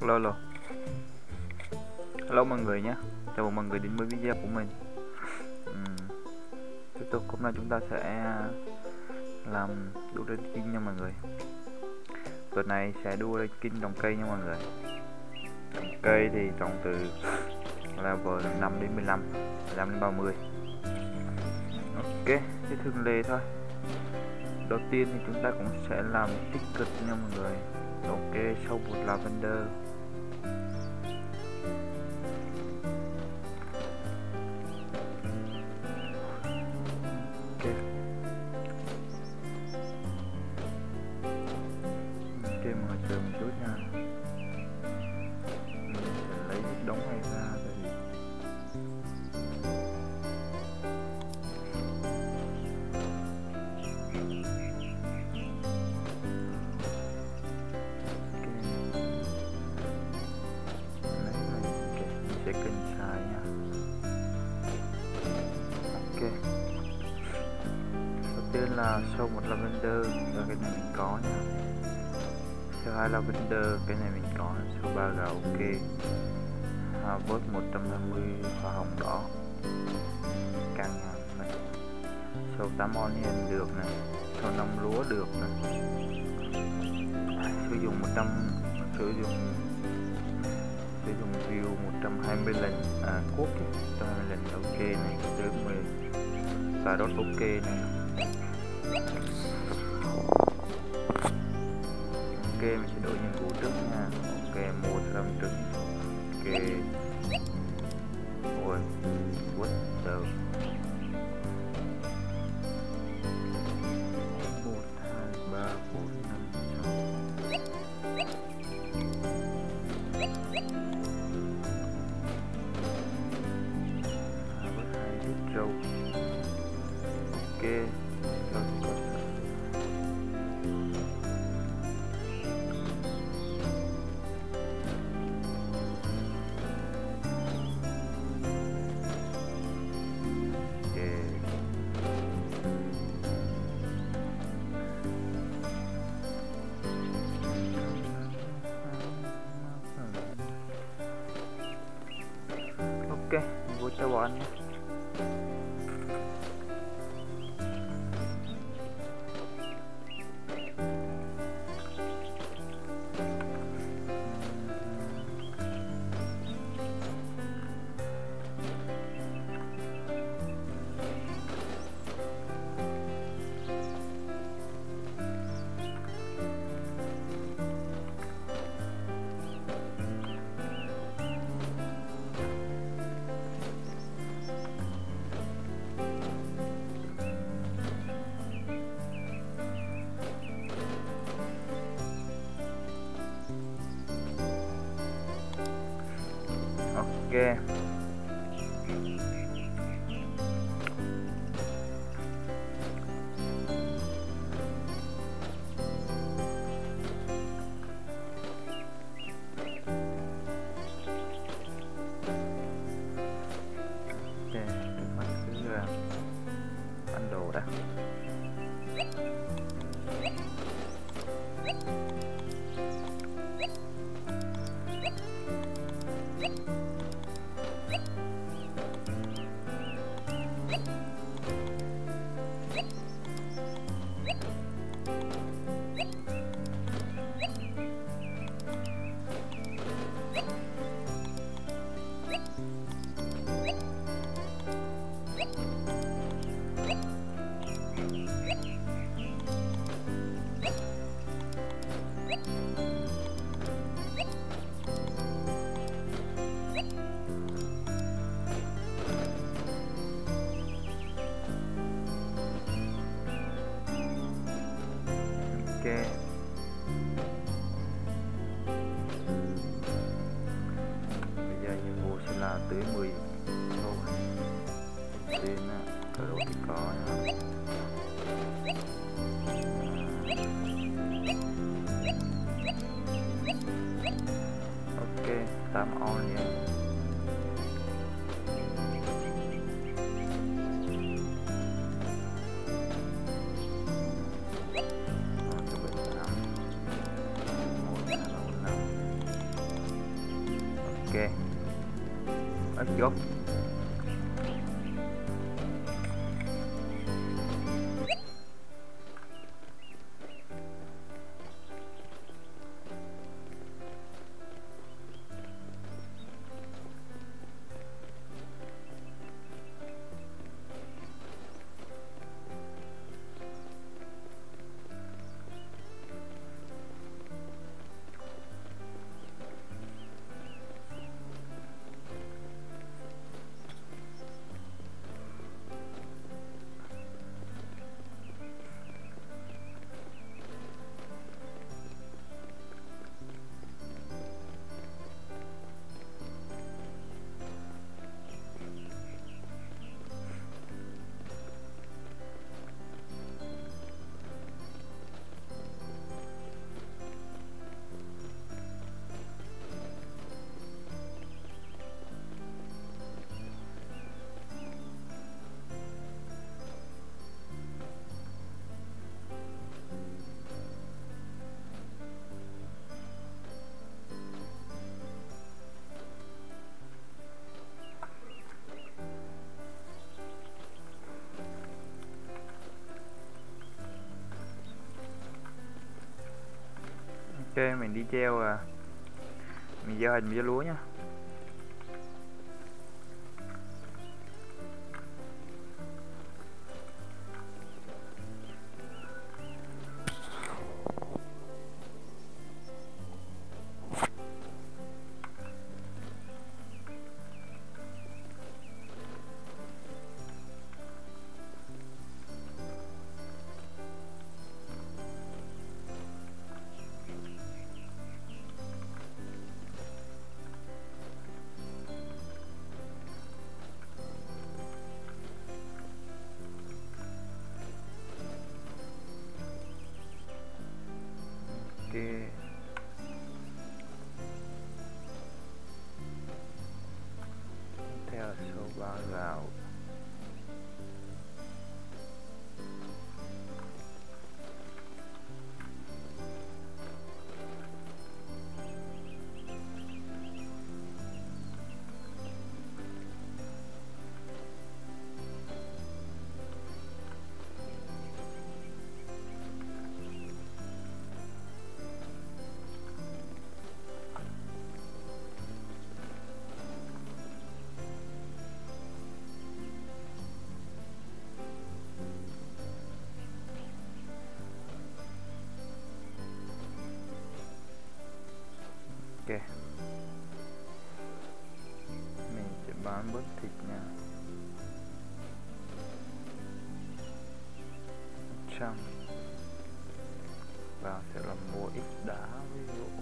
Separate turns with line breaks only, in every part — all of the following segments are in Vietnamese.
Hello hello mọi người nhé, chào mừng mọi người đến với video của mình. Tiếp tục hôm nay chúng ta sẽ làm đua ranking nha mọi người. Tuần này sẽ đua ranking trồng cây nha mọi người. Trồng cây thì trồng từ level 5 đến 15, 15 đến 30. Ok, thế thường lệ thôi. Đầu tiên thì chúng ta cũng sẽ làm ticket nha mọi người. Ok, sau một lavender. Ok, mọi người chờ một chút nha. Mình sẽ lấy đống này ra tại vì sẽ cần xài nha. Ok, đầu tiên là show một lavender, và cái này mình có nha. Show 2 lavender, cái này mình có. Show 3 gạo, ok. Harvest 120 hoa hồng đỏ, càng ngàn này. Show 8 onion được này. Show 5 lúa được này. Sử dụng 100, sử dụng view 120 lần, cuốc 120 lần, ok này, tới 10 và đốt ok này. Ok, mình sẽ đổi nhiệm vụ trước nha. Ok, mua thêm trứng. Ok, ôi what the 1 2 3 4 5 6. Râu. Ok, râu thì có ok, vô cho bọn anh nhé. Ok, mình cứ ăn đồ đã. Ok, bây giờ nhiệm vụ sẽ là tới 10 thôi. Trên cờ đồ thì có nha. Ok, 8 on nha. Ok, let's go. Ok, mình đi treo mình gieo hình gieo lúa nhá. Ok. Theo số bao gạo. Ok, mình sẽ bán bớt thịt nha. 100 và sẽ là mua ít đá với gỗ.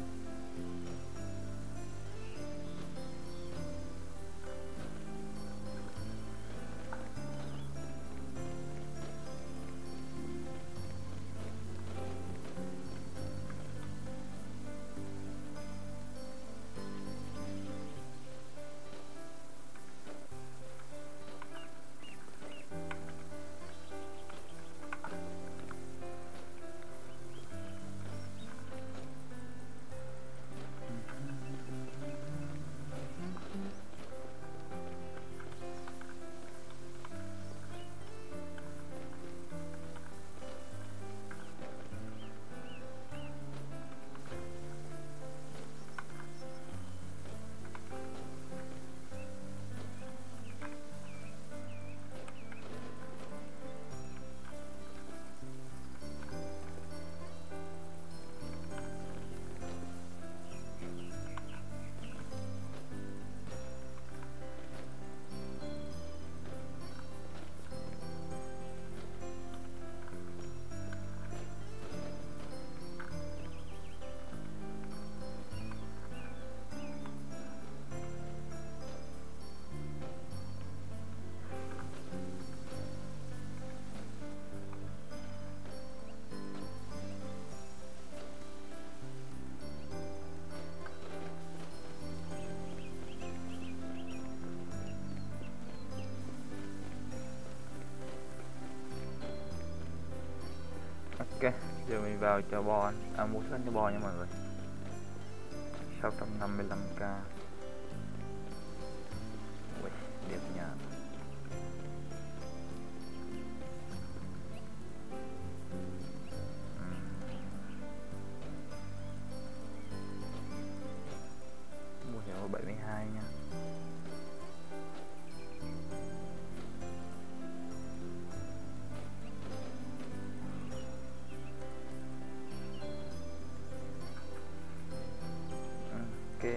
Ok, giờ mình vào cho bon, mua sẵn cho bon nha mọi người. 655k. hay nha. Ok.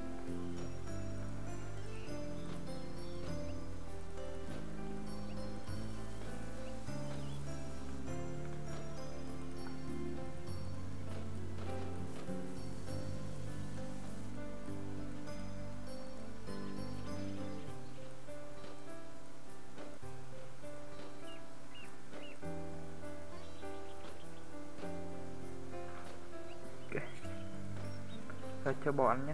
Thôi cho bò ăn nhé.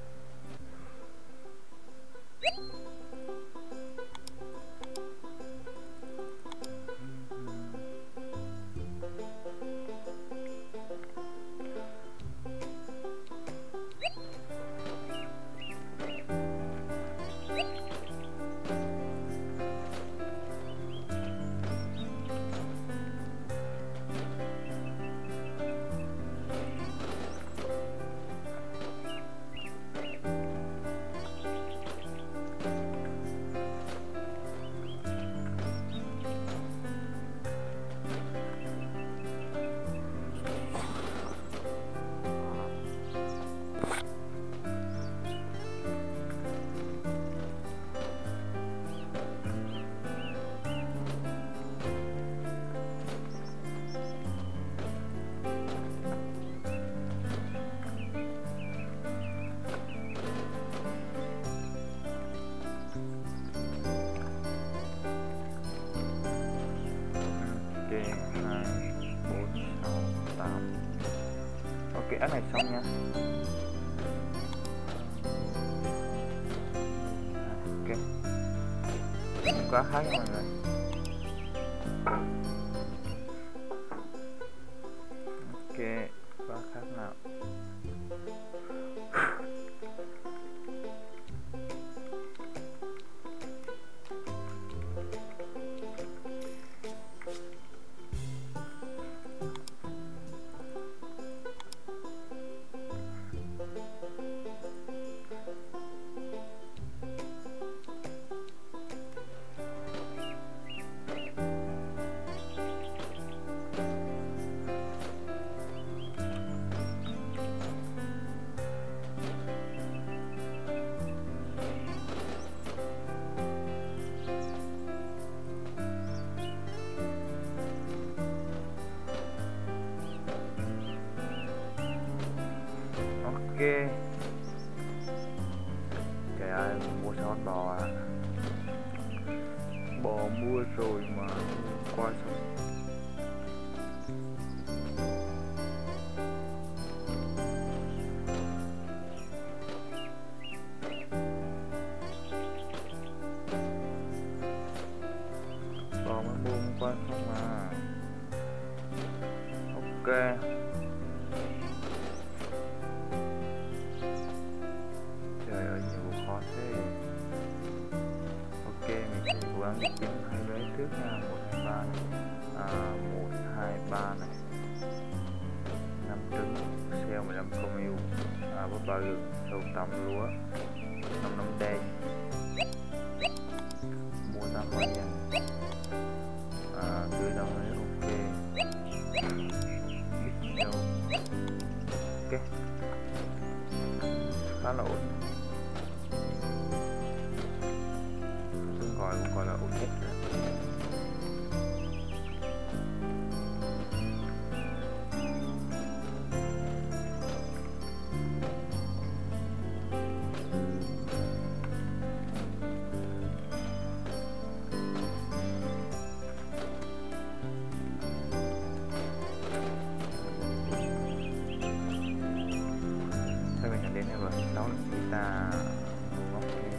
Ok, app này xong nha. Ok, không có khác nha mọi người. Ok, có khác nào. Trời ơi, mua son bò à. Bò mua rồi mà qua xong. Bò mới mua hôm qua xong mà. Ok. Trời ơi, nhiều khó thế. Ok, mình sẽ cố gắng kiếm 2 vé trước nha. 1, 2, 3 này. 1, 2, 3 này. 5 trứng, xeo 15 công yêu, bắp ba gừng, sâu tăm lúa, 5 nấm đen. Mua 8 quả nhân. Tươi đông ấy, ok. Biết đâu. Ok. Khá là ổn. Tương gọi cũng gọi là ổn nhất rồi. Đến đây rồi, đó là chúng ta ngóc cái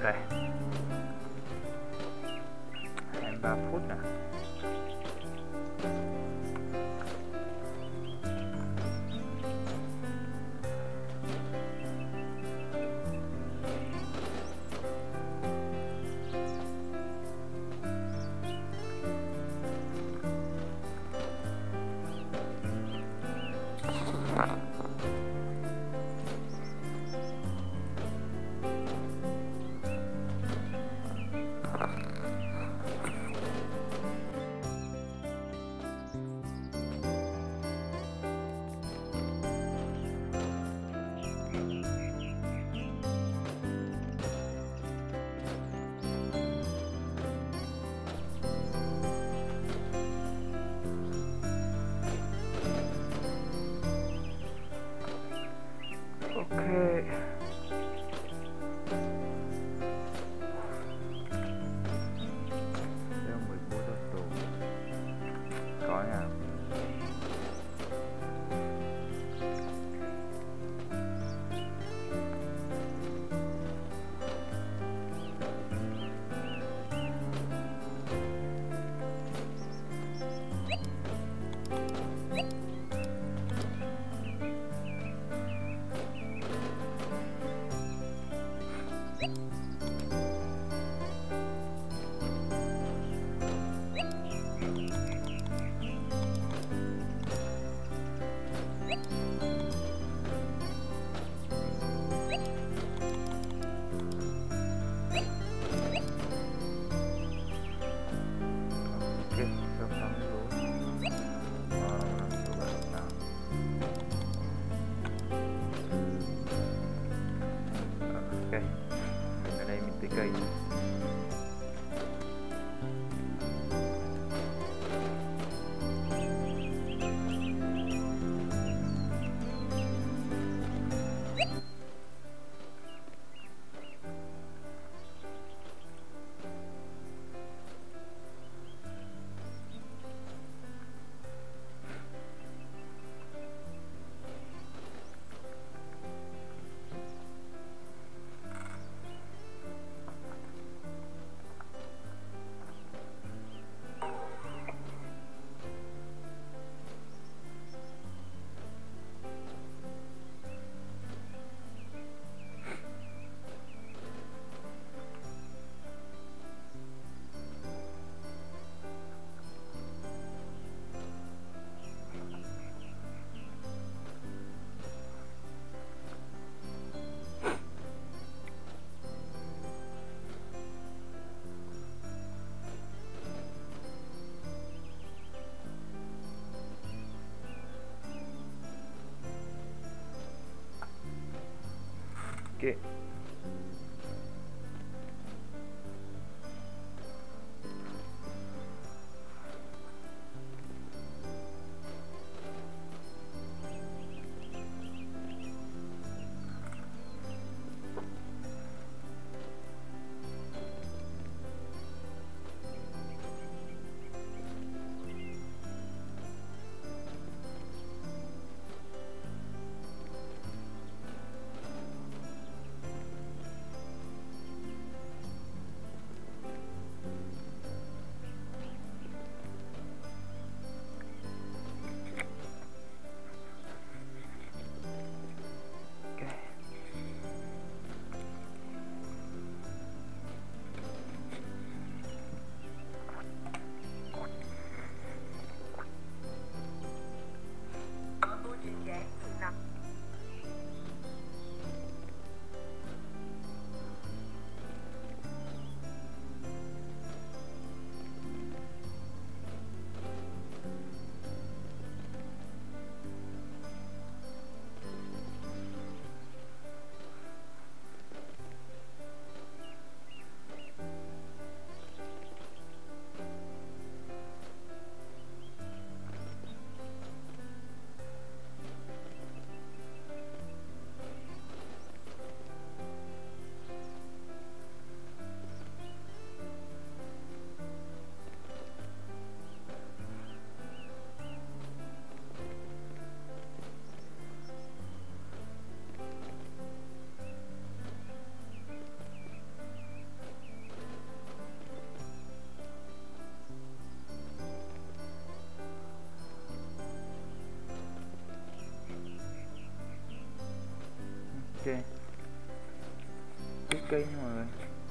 Ok, 23 phút nè. Cây kia. Ít cây nha mọi người.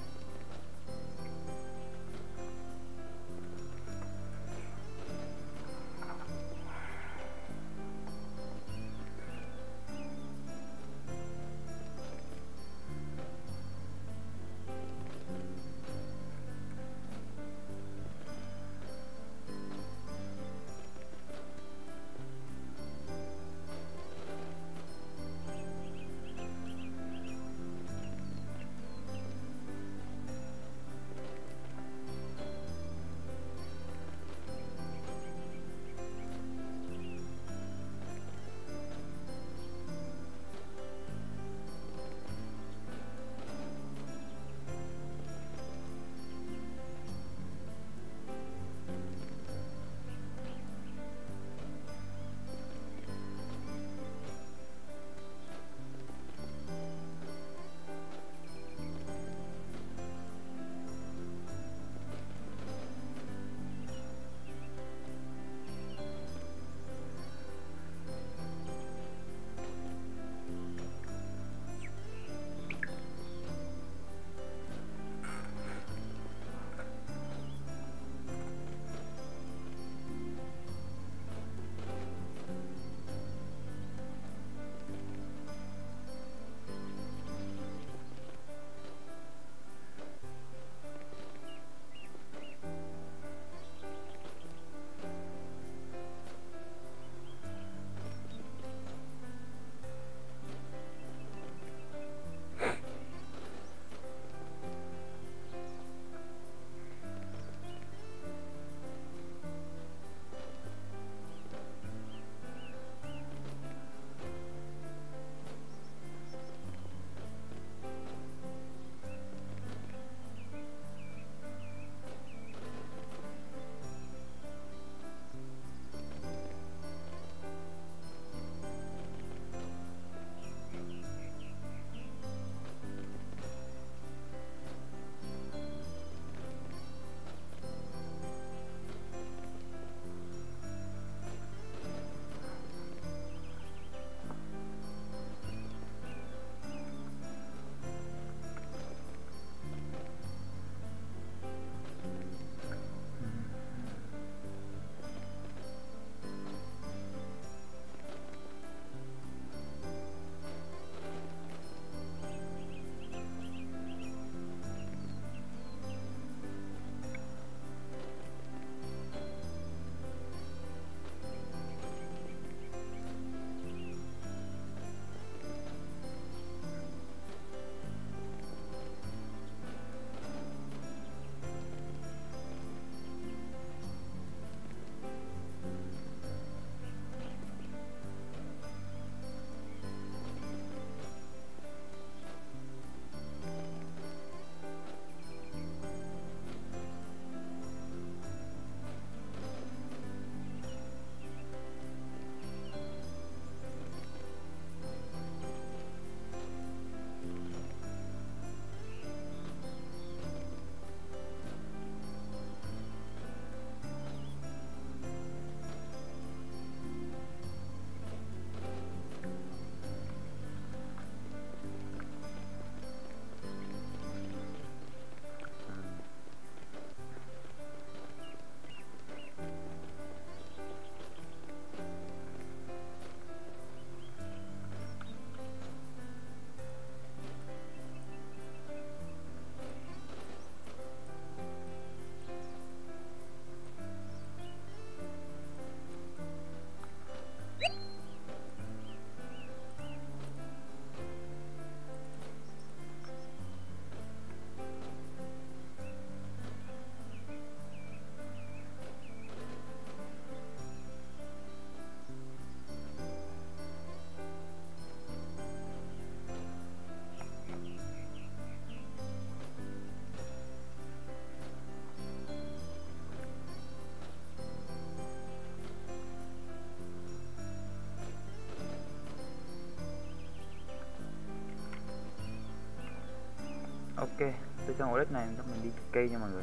Ok, từ trong ổ đất này mình đi cây nha mọi người.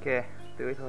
Ok, tưới thôi.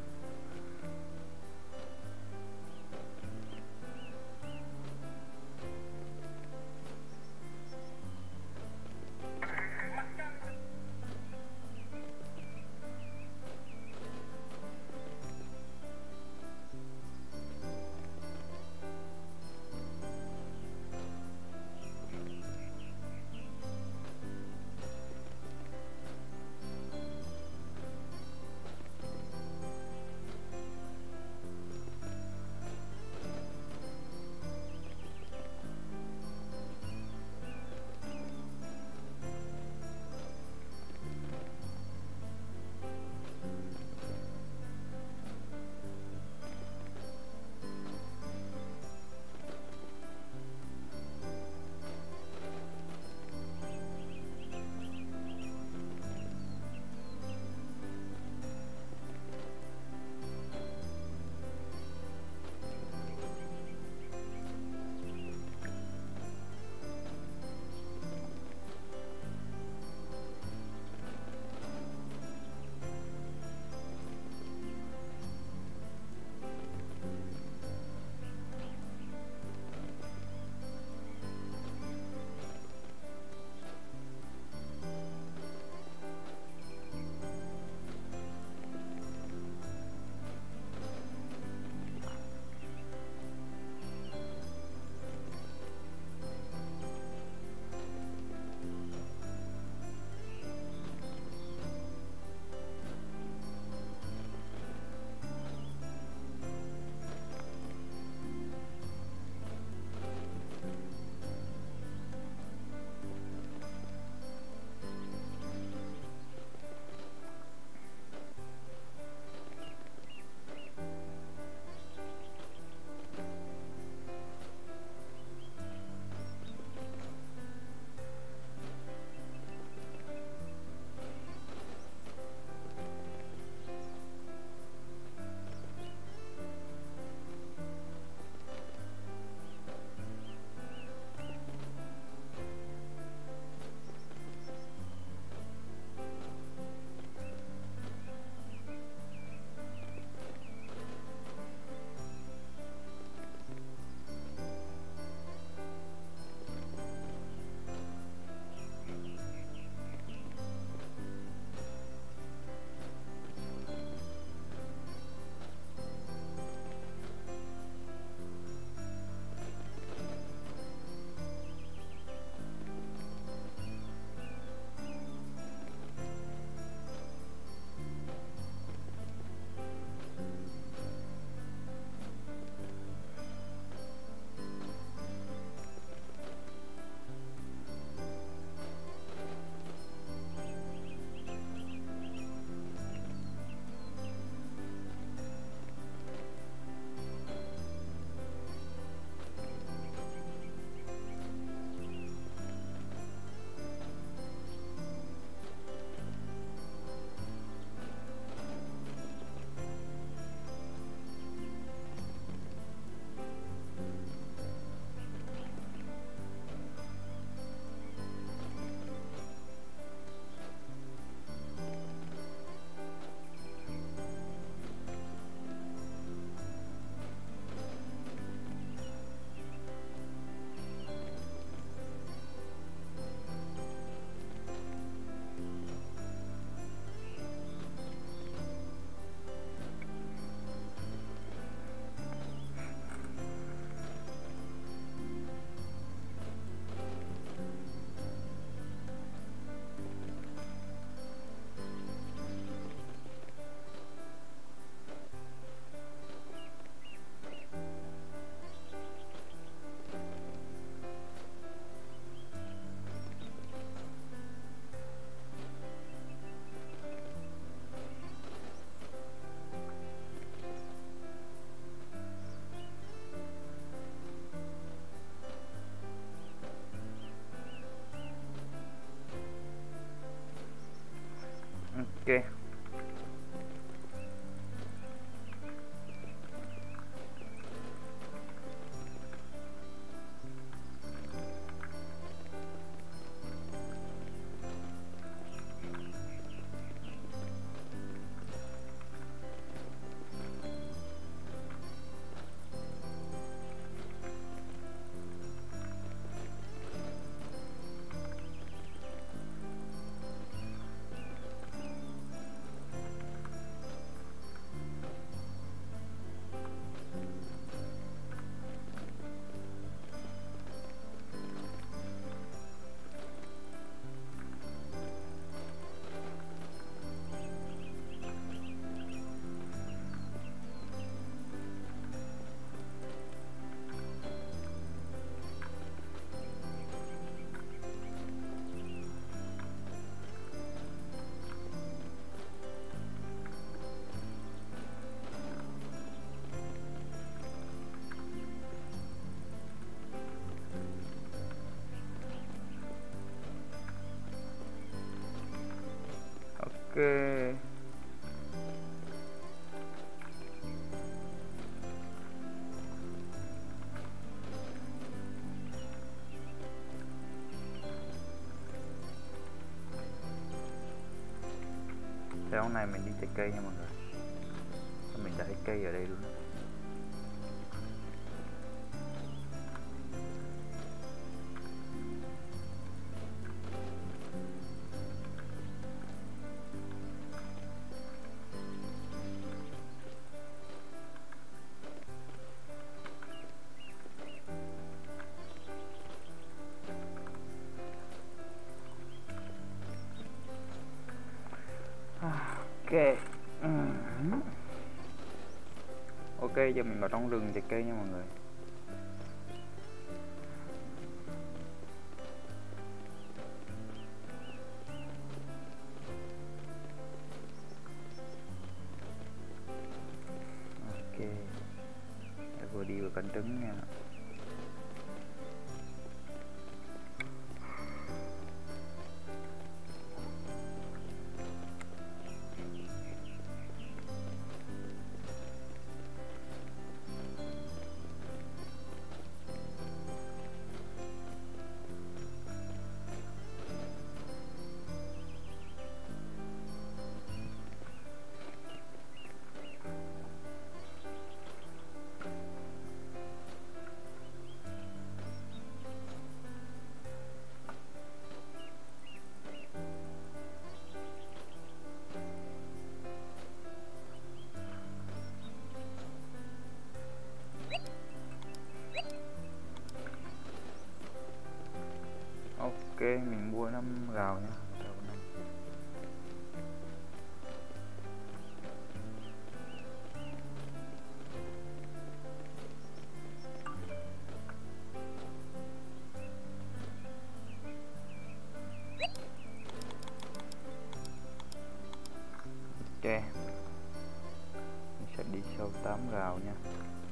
Ok. Sáng nay mình đi chạy cây nha mọi người. Mình đã thấy cây ở đây luôn đó. Ok. Ok, giờ mình vào trong rừng chạy cây nha mọi người. Ok, để vừa đi vừa canh trứng nha. Ok, mình mua 5 gạo nha. Ok, mình sẽ đi sâu 8 gạo nha.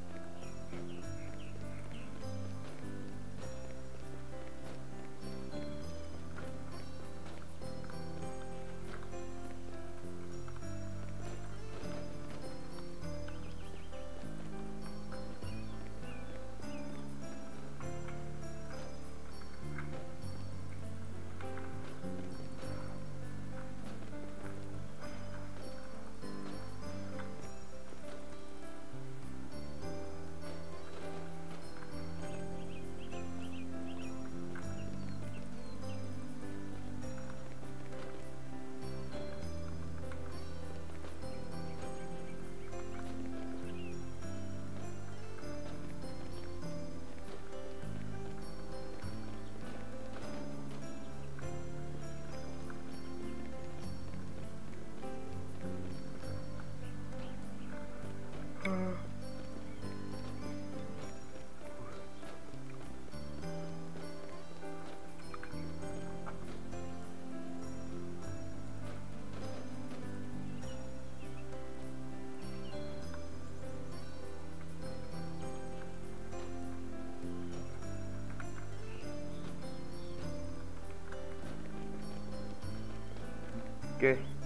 Ok,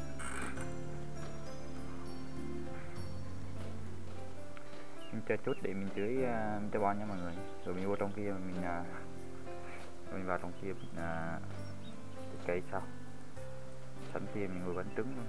mình chờ chút để mình tưới cho bón nha mọi người. Rồi mình vô trong kia mình vào trong kia mình cây sau. Sẵn kia mình ngồi bánh trứng luôn.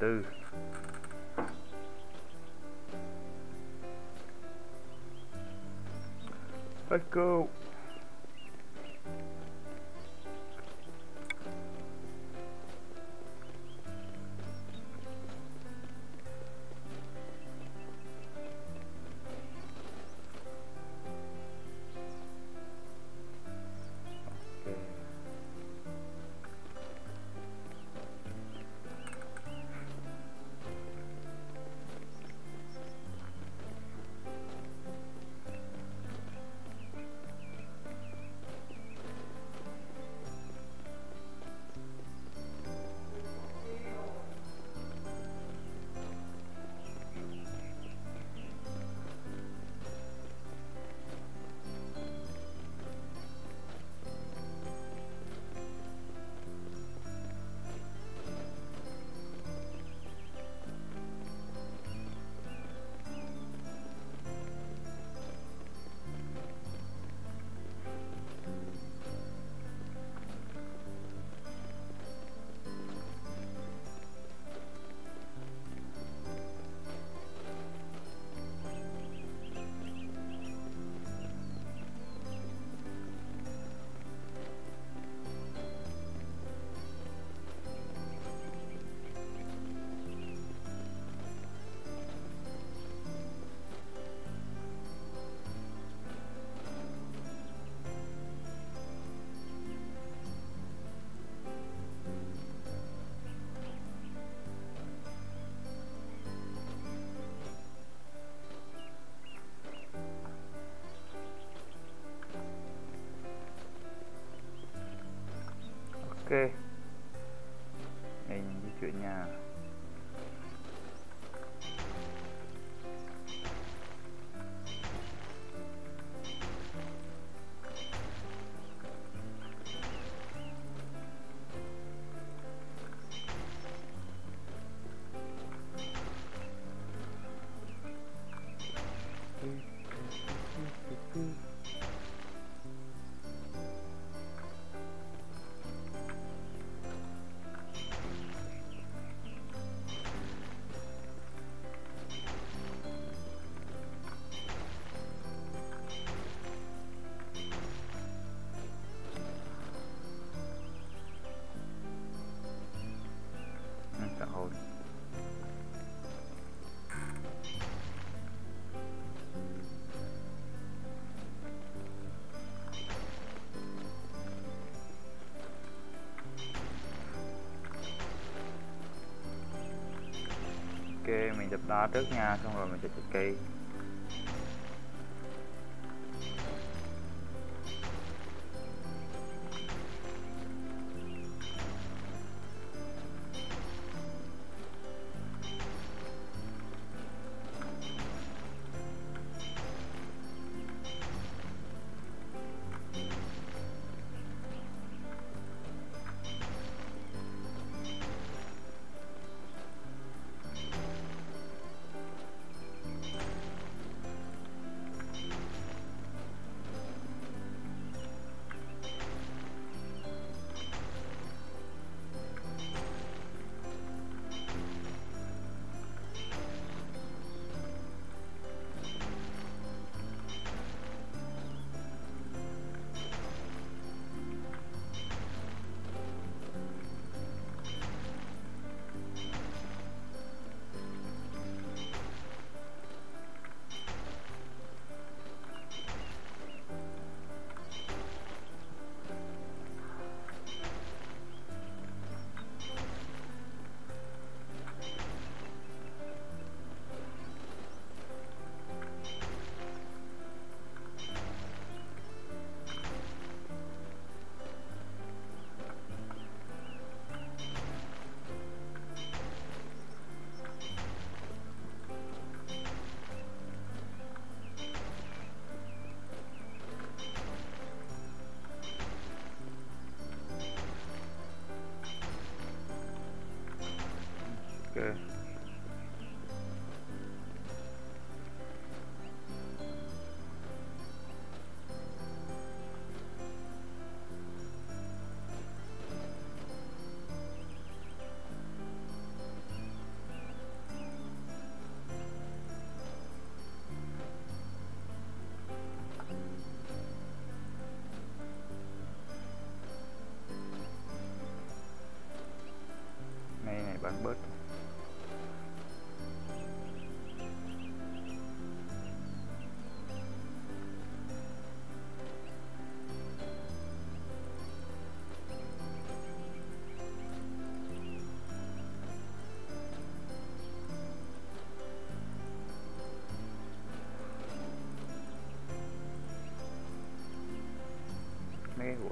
4. Let's go. Ok, mình di chuyển nha. Phản hồi. Ok, mình đập đá trước nha, xong rồi mình sẽ chặt cây.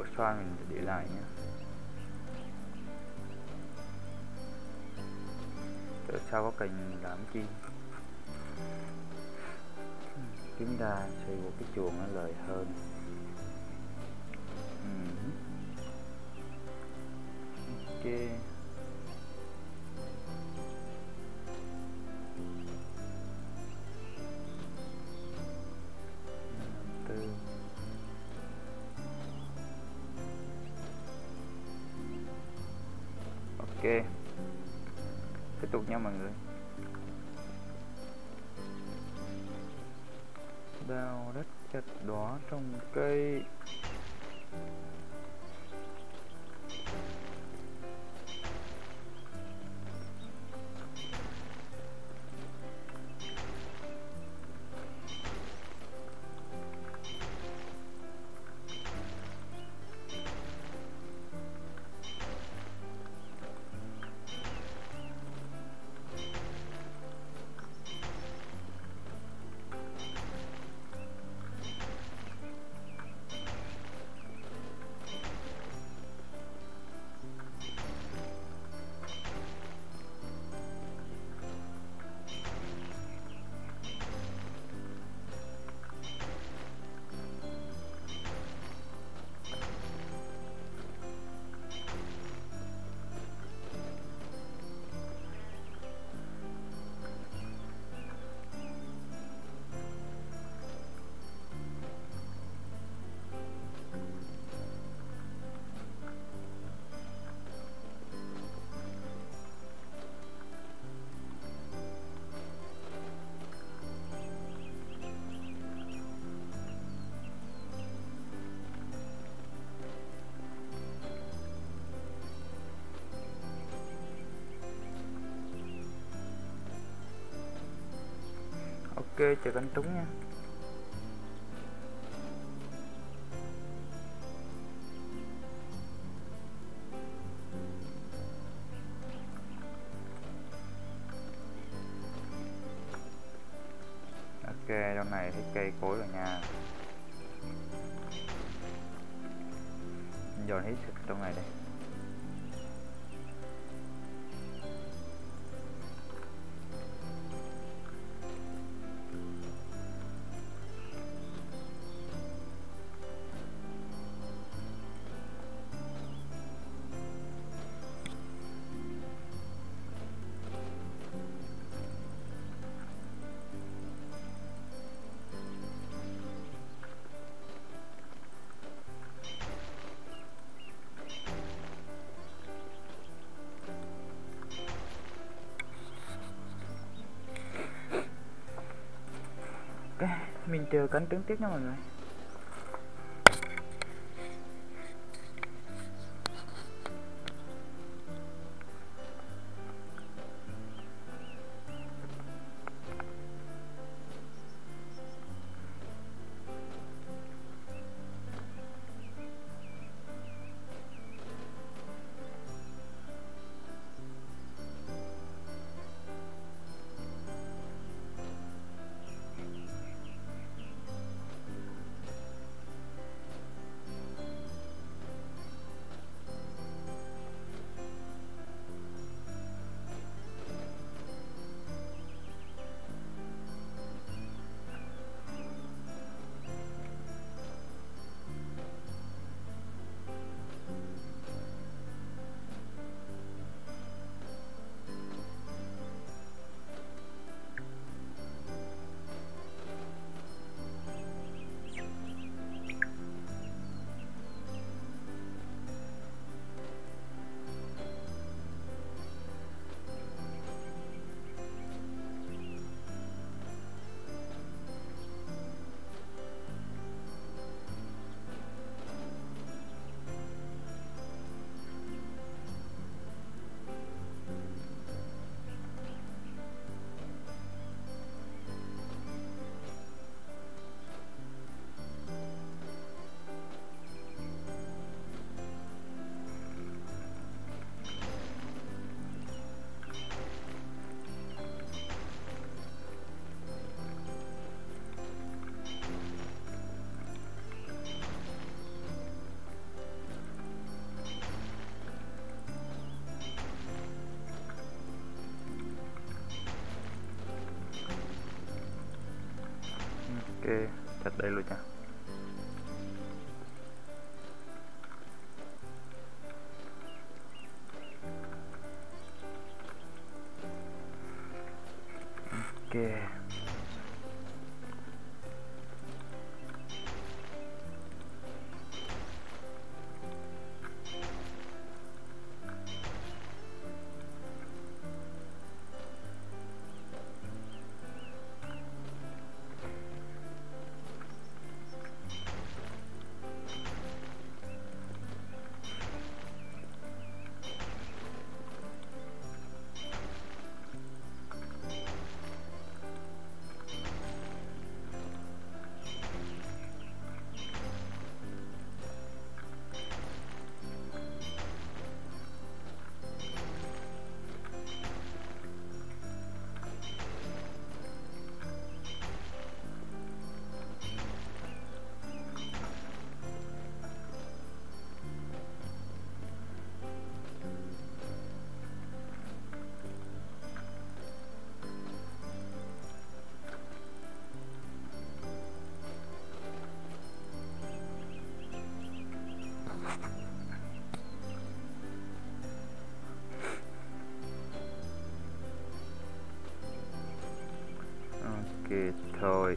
xoan mình để lại nhé. Ở sau có cành làm chi. Chúng ta xây một cái chuồng nó lợi hơn. Ok. Ok, tiếp tục nha mọi người. Đào đất chặt đỏ trồng cây. Ok, chờ cánh trúng nha. Ok, trong này thấy cây cối rồi nha. Dồn hết thịt trong này đây. Ok, mình chờ cánh trứng tiếp nha mọi người. Ok, chặt đây luôn nha. Ok. Ok thôi.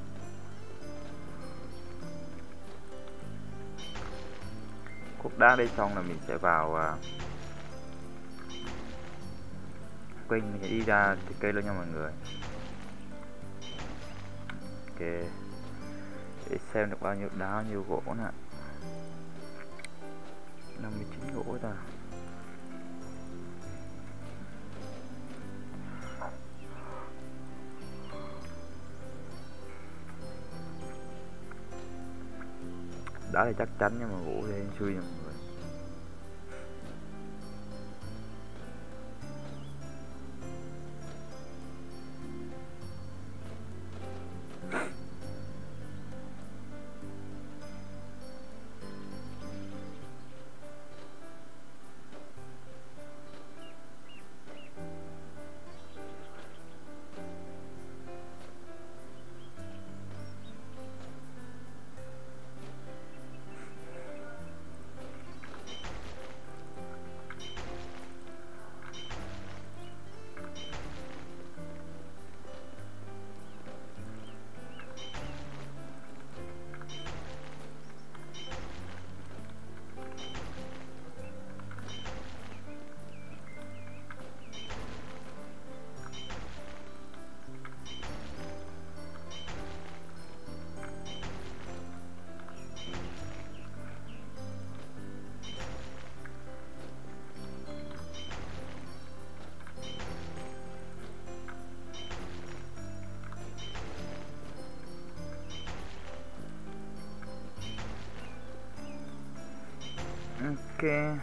Cục đá đây xong là mình sẽ vào quên, mình sẽ đi ra cái cây luôn nha mọi người. Ok, để xem được bao nhiêu đá, bao nhiêu gỗ nè. 59 gỗ ta. Đá thì chắc chắn nhưng mà gỗ thì xui nha mọi người. Ok.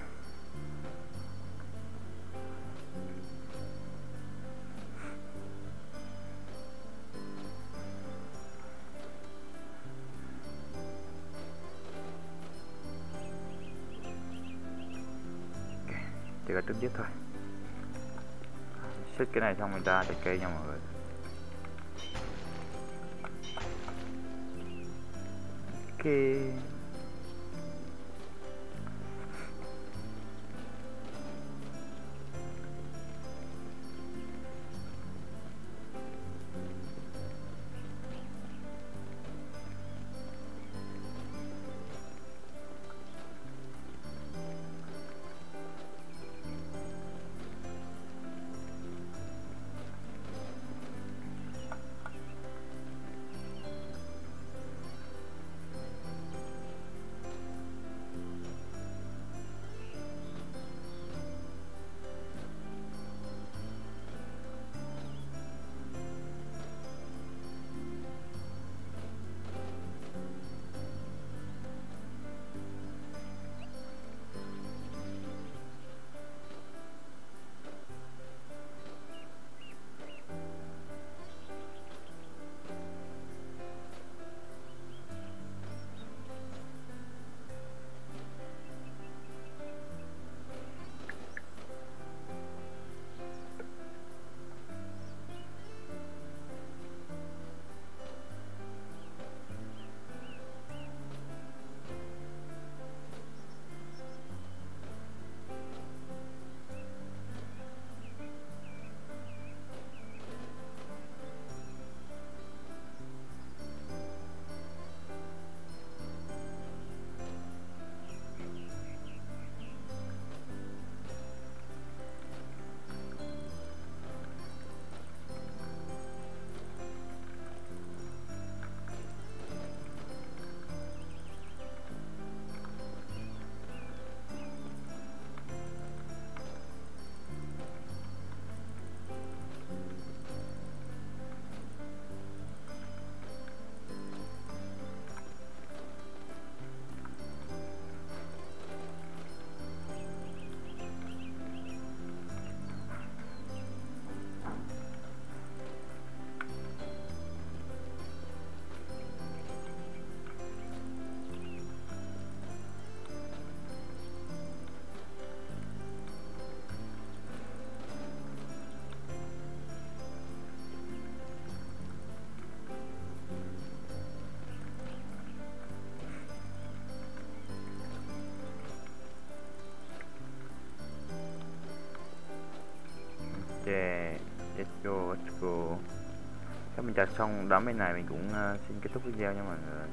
Chỉ có trứng dứt thôi. Xích cái này xong mình ra trái cây nha mọi người. Ok. Các mình trả xong đám bên này mình cũng xin kết thúc video nha mọi người.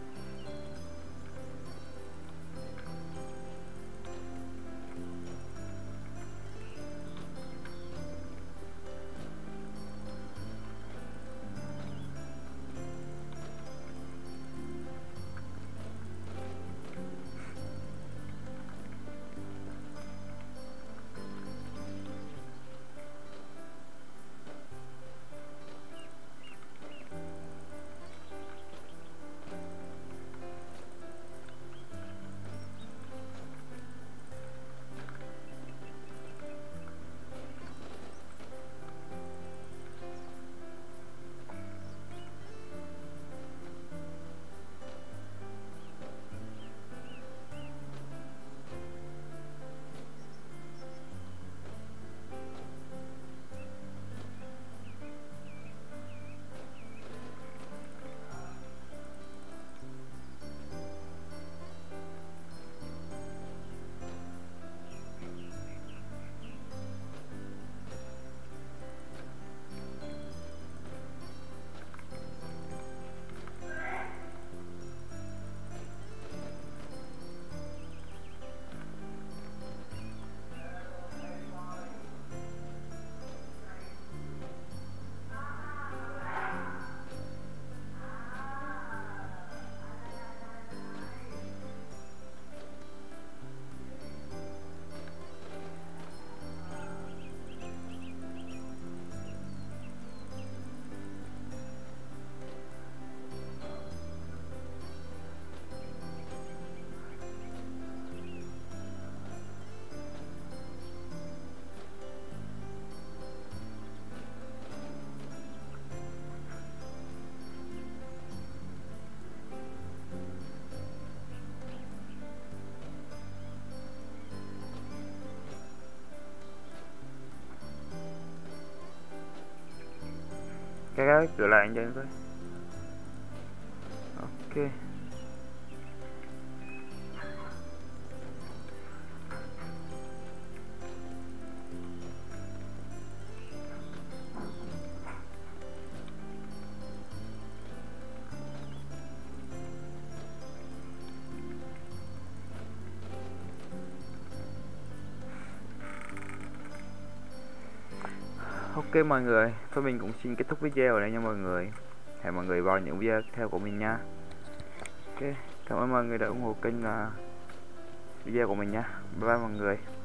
Cái cửa lại anh cho em với. Ok. Ok mọi người, thôi mình cũng xin kết thúc video ở đây nha mọi người. Hẹn mọi người vào những video tiếp theo của mình nha. Ok, cảm ơn mọi người đã ủng hộ kênh và video của mình nha. Bye bye mọi người.